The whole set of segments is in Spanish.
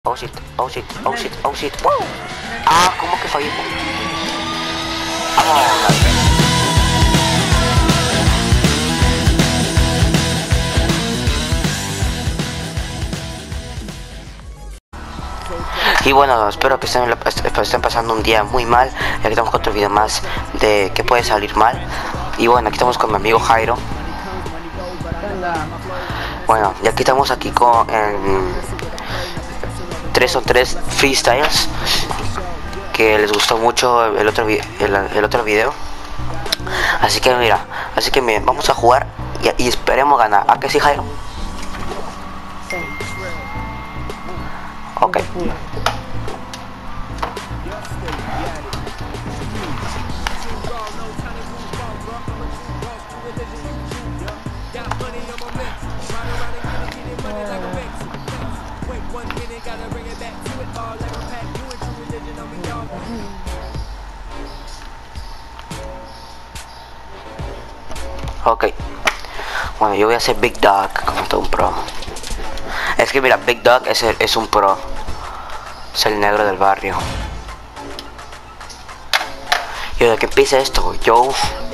Oh shit, oh shit, oh shit, oh shit. ¡Wow! Ah, ¿cómo que fallé? Y bueno, espero que estén pasando un día muy mal. Aquí estamos con otro video más de que puede salir mal. Y bueno, aquí estamos con mi amigo Jairo. Bueno, y aquí estamos aquí con 3 on 3 freestyles, que les gustó mucho el otro video. Así que mira, vamos a jugar y esperemos ganar. ¿A qué sí, Jairo? Sí. Ok. Ok. Bueno, yo voy a hacer Big Dog como todo un pro. Es que mira, Big Dog es un pro. Es el negro del barrio. Y desde que empiece esto, yo...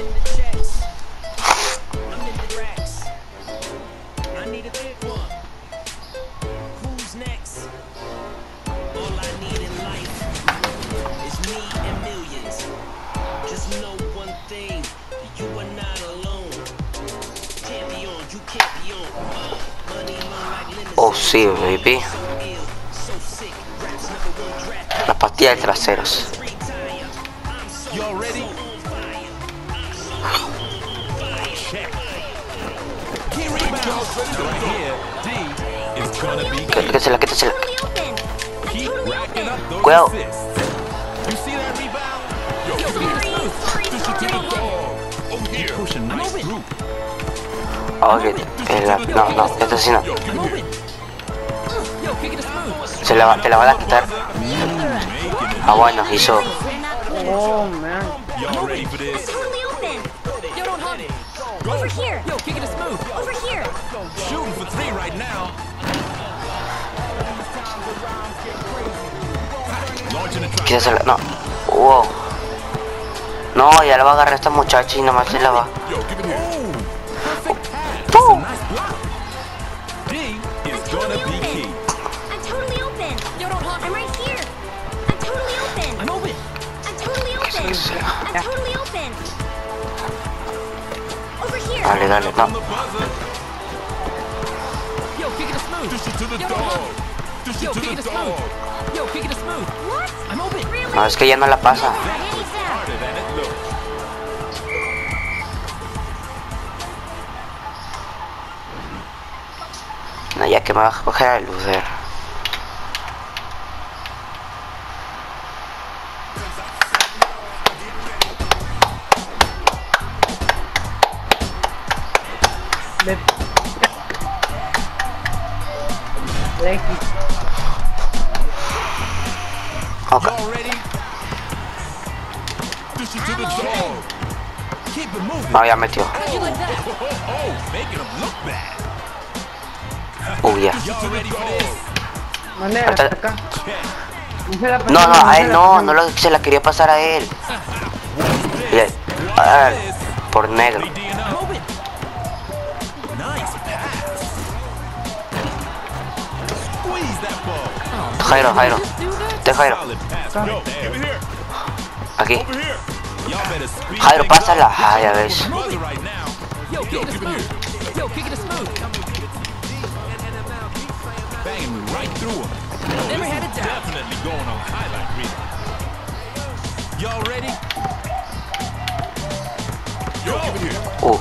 Oh sí, baby. Las pastillas de traseros. Quétasela. Cuidado. Ok, no, esto sí no. Te la van a quitar. Ah, bueno, hizo. Oh, man. Over here. Yo, kick it a smooth. Over here. Shooting for 3 right now. Quítasela, no. Wow. No, ya la va a agarrar esta muchacha y nomás se la va. ¡Pum! Dale, no. Yo, kick it a smooth. Yo, kick it a smooth. Yo, kick it a smooth. What? I'm open. No, es que ya no la pasa. No, ya que me va a coger el lucer. Ok. No, ya metió. Ya. Manera, hasta acá. No, a él no se la quería pasar a él. Por negro. Jairo. Aquí. Jairo, pásala. Ah, ya ves. Never had it down. Definitely going on highlight reel. Y'all ready? Yo, give it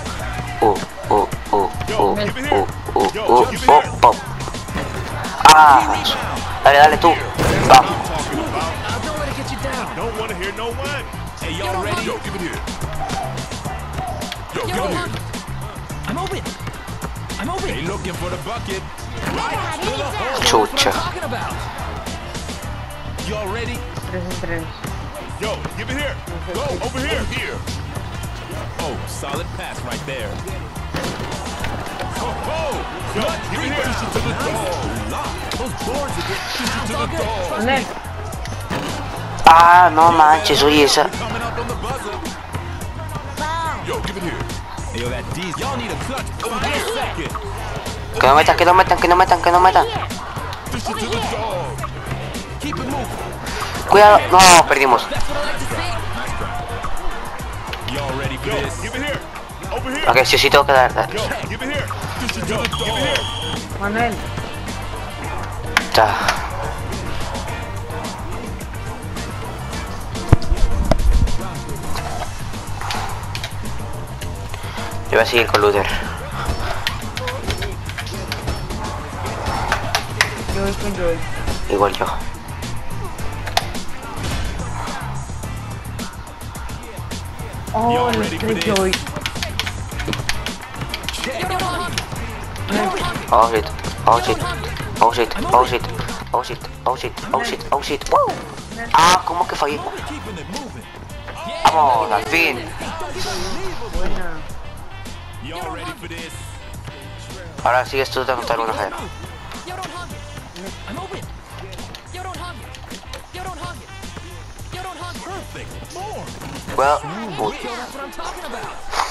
here. Pop. Ah, dale tú. Vamos. Don't let it get you down. Don't want to hear no one. Hey, y'all ready? Yo, give it here. Yo, Yo, give it here. I'm open. They looking for the bucket. Chucha. Talking about. Y'all ready? 3 en 3. Yo, give it here. Go, over here. Oh, solid pass right there. Yo, give it here. To the dog. Those boards are getting to the dog. Con él. Ah, no manches, oye, esa. Coming up on the buzzer. Yo, give it here. Hey, yo, that D. Y'all need a touch. Over here, second. Que no metan, que no metan, que no metan, que no metan. Dish it to the dog. Keep it moving. Cuidado, no, perdimos. That's what I like to see. Y'all ready for Yo, this? give it here. Over here. Ok, sí, sí, tengo que dar. Yo, give it here. Dish it to the dog. Give it here. Manuel. Ya. Yo voy a seguir con Luther. Yo voy con Joy. Igual yo. Oh, los tres Joy. Oh shit, oh shit, oh shit, oh shit, oh shit, oh shit, oh shit, oh shit. ¡Wow! Ah, ¿cómo que fallé? Keeping it moving. Vamos, al fin. Buena. Y'all ready for this? Ahora sigues tú de anotar una Jairo. Yo, don't hug it. I'm open. Yo, don't hug it. Yo, don't hug it. Yo, don't hug it. Perfect. More. Cuidado. Uy, That's what I'm talking about.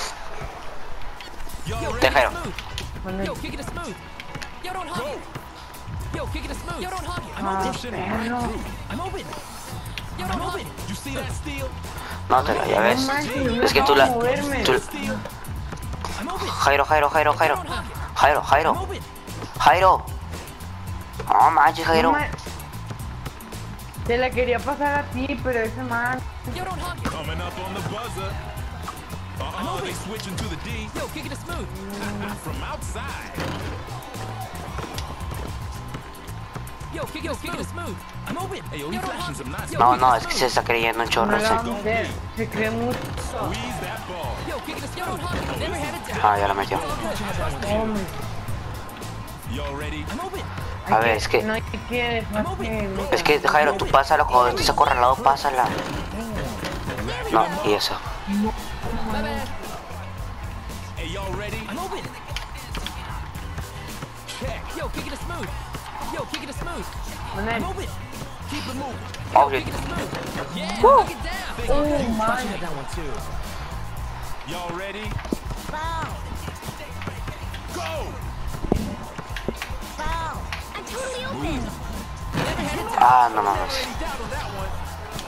Y'all ready? te Jairo. Manuel. Yo, kick it smooth. Yo, don't hug it. Yo, kick it smooth. Yo, don't hug it. I'm Ah, open. Pushing it right perro. through. I'm open. Yo, don't hug it. You see that steal? No te la, ya ves. No manches, no Es que tú puedo la. moverme. Tú, I'm open. Jairo, Jairo, Jairo, Jairo. Don't hug it. Jairo, I'm Jairo. open. Jairo. No manches, Jairo. No ma- Te la quería pasar a ti, pero ese man. Yo, don't hug it. Coming up on the buzzer. They switching to the D. Yo, kick it smooth. From outside. Yo, kick it smooth. I'm open. Hey, yo, he's flashing some nice. No, no, es que se está creyendo un No chorro la ese. va a meter. Se cree mucho. Squeeze that ball. Yo, kick it. Yo, don't hug it. Never had it down. Ah, ya la metió. Hombre. Y'all ready? I'm open. A ver, es que. No hay que más que. Es que Jairo, tú pásalo, cuando estés acorralado, pásala. No, y eso. My bad. Hey, y'all ready? I'm open. Check. Yo, kick it smooth. Yo, kick it smooth. I'm Manuel. open. Keep it moving. Oh, Kick shit. it smooth. Yeah, knock it down. Oh, man. That one too. Y'all ready? Go! I'm totally open. Ah, no mames. Down on that one.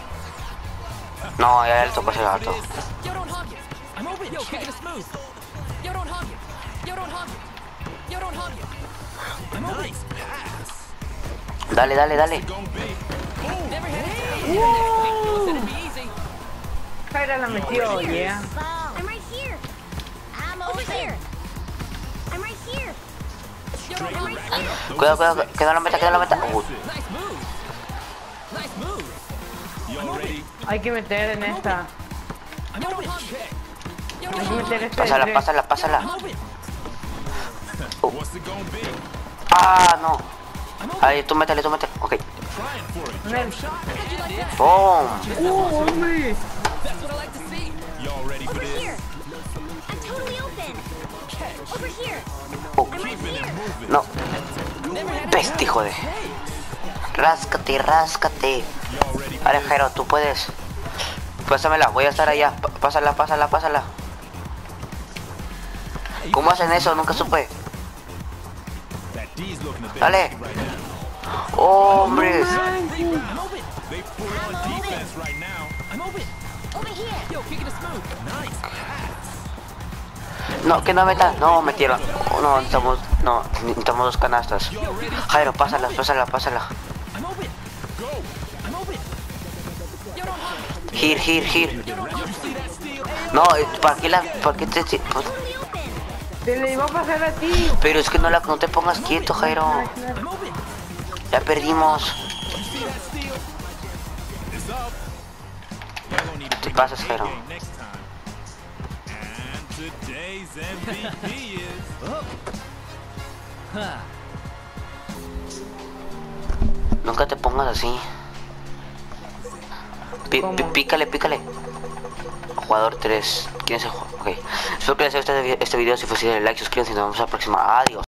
No, ya le tocó ese gato. Yo, don't hug it. I'm open. Yo, kick it smooth. Yo, don't hug it. Yo, don't hug it. Yo, don't hug it. I'm open. Nice pass. Dale, dale, dale. Gonna be. Never had it. You said it'd be easy. Jaira la metió, yeah. I'm right here. I'm over here. I'm right here. Yo, don't hug it. Cuidado, cuidado, que no lo meta, que no lo meta. Uy, Nice move. Nice move. Y'all ready? Hay que meter en esta. I'm open. Yo, don't Hay que hug meter it. este. pásala, tres. pásala, I'm pásala. open. What's it gonna be? Ah, no. I'm open. Ahí, tú métele, tú métele. Ok. Trying for it. Manuel. How'd you like that? Boom. Hombre. That's what I like to see. Y'all ready for Over this? here. I'm totally open. Over here. Oh, I'm right here. no. Peste, hijo de. Ráscate, ráscate. Y'all ready? Vale, Jairo, tú puedes. Pásamela, voy a estar allá. Pásala, pásala, pásala. ¿Cómo hacen eso? Nunca supe. That D's looking a bit Dale. right now. Hombre. I'm open. They full on defense right now. I'm open. Over here. Yo, kick it smooth. Nice pass. No, que no metan. No, metieron. No, necesitamos dos canastas. Jairo, pásala, pásala, pásala. I'm open. Go. I'm open. Yo, don't hug it. Here, here, here. Yo, don't hug You it. see that steal? No, ¿para qué la...? ¿Para qué te...? Totally open. Te le iba a pasar a ti. Pero es que no te pongas quieto, Jairo. I'm open. Ya perdimos. You see that steal? It's up. Y'all gonna need to Te bring pasas, your Jairo. A-game next time. And today's MVP is... Nunca te pongas así. ¿Cómo? Pícale, pícale. Jugador 3. ¿Quién se juega? Ok. Espero que les haya gustado este video. Si fue así, denle like, suscríbanse y nos vemos a la próxima. Adiós.